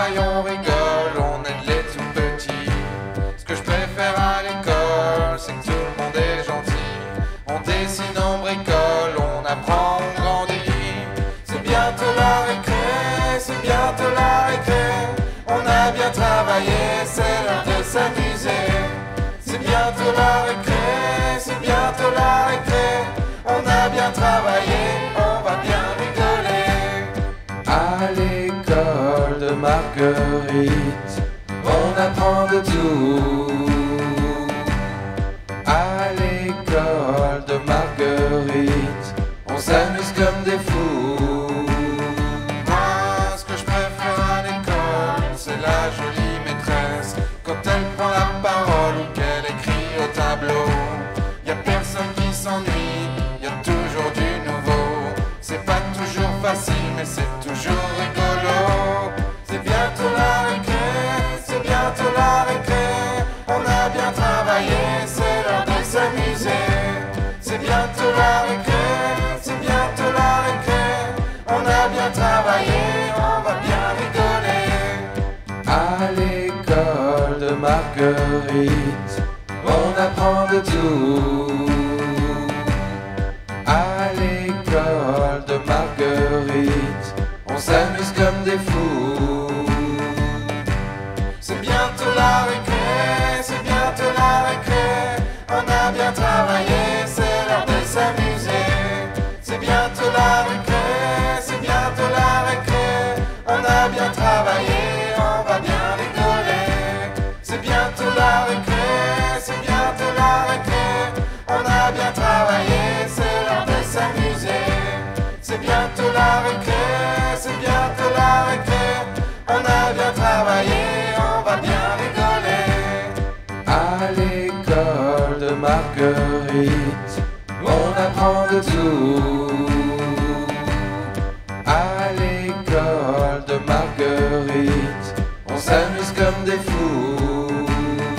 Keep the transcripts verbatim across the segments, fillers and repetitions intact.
travaille, on rigole, on aide les tout petits. Ce que je préfère à l'école, c'est que tout le monde est gentil. On dessine, on bricole, on apprend, on grandit. C'est bientôt la récré, c'est bientôt la récré. On a bien travaillé, c'est l'heure de s'amuser. C'est bientôt la récré, c'est bientôt la récré. On a bien travaillé, on va bien rigoler. À l'école de Marguerite, on apprend de tout. À l'école de Marguerite, on s'amuse comme des fous. Moi, ce que je préfère à l'école, c'est la jolie maîtresse. Quand elle prend la parole ou qu'elle écrit au tableau, y a personne qui s'ennuie, y a toujours du nouveau. C'est pas toujours facile, mais c'est toujours rigolo. C'est bientôt la récré, c'est bientôt la récré. On a bien travaillé, c'est l'heure de s'amuser. C'est bientôt la récré, c'est bientôt la récré. On a bien travaillé, on va bien rigoler. À l'école de Marguerite, on apprend de tout. À l'école de Marguerite, on s'amuse comme des fous. C'est bientôt la récré, c'est bientôt la récré. On a bien travaillé, c'est l'heure de s'amuser. C'est bientôt la récré, c'est bientôt la récré. On a bien travaillé, on va bien rigoler. C'est bientôt la récré, c'est bientôt la récré. On a bien travaillé, c'est l'heure de s'amuser. C'est bientôt la récré, c'est bientôt la récré. On a bien travaillé, on va bien rigoler. À l'école de Marguerite, on apprend de tout. À l'école de Marguerite, on s'amuse comme des fous.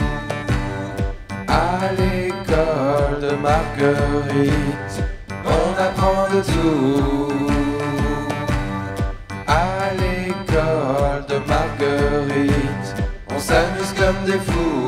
À l'école de Marguerite, on apprend de tout. À l'école de Marguerite, on s'amuse comme des fous.